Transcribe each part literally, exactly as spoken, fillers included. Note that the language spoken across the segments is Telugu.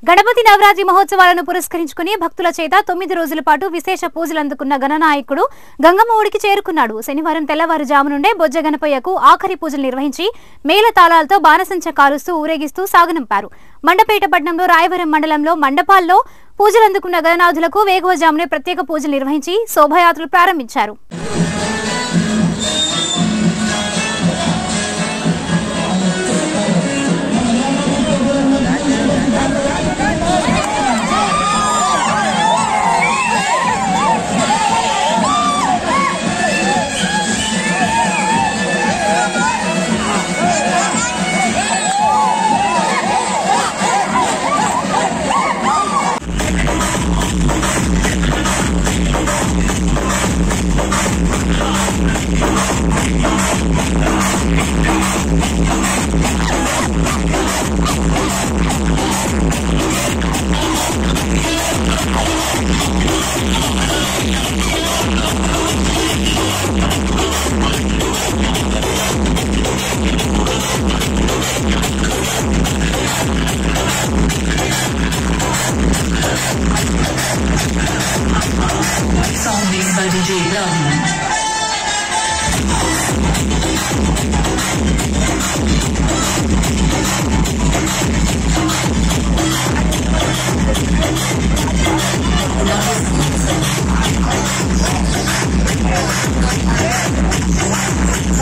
గణపతి నవరాత్రి మహోత్సవాలను పురస్కరించుకుని భక్తుల చేత తొమ్మిది రోజుల పాటు విశేష పూజలు అందుకున్న గణనాయకుడు గంగమ్మ ఒడికి చేరుకున్నాడు. శనివారం తెల్లవారుజాము నుండే బొజ్జ గణపయ్యకు ఆఖరి పూజలు నిర్వహించి మేళ తాళాలతో బాణసంచ కాలుస్తూ ఊరేగిస్తూ సాగనంపారు. మండపేట పట్టణంలో రాయవరం మండలంలో మండపాల్లో పూజలు అందుకున్న గణనాథులకు వేకువజామునే ప్రత్యేక పూజలు నిర్వహించి శోభయాత్రలు ప్రారంభించారు.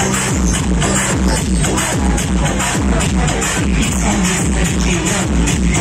Thank you.